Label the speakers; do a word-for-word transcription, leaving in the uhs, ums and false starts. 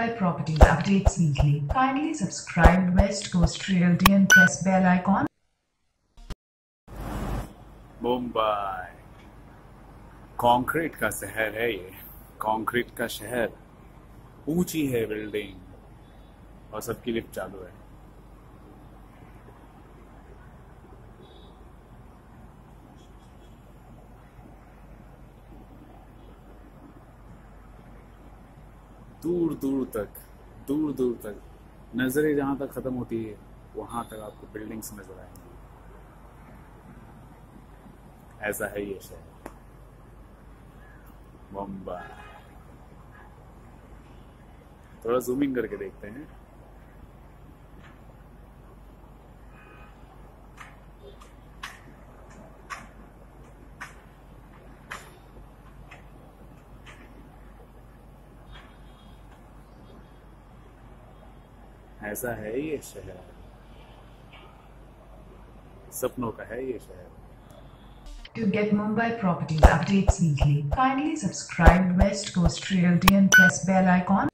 Speaker 1: Mumbai properties updates weekly. Kindly subscribe West Coast Realty and press bell icon.
Speaker 2: Mumbai concrete का शहर है ये, concrete का शहर। ऊंची है बिल्डिंग और सबकी लिफ्ट चालू है। दूर दूर तक दूर दूर तक नजरें जहां तक खत्म होती है वहां तक आपको बिल्डिंग्स नजर आएंगी। ऐसा है ये शहर मुंबई। थोड़ा जूमिंग करके देखते हैं। ऐसा है ये शहर, सपनों का है ये शहर।
Speaker 1: To get Mumbai properties updates weekly, kindly subscribe West Coast Realty and press bell icon.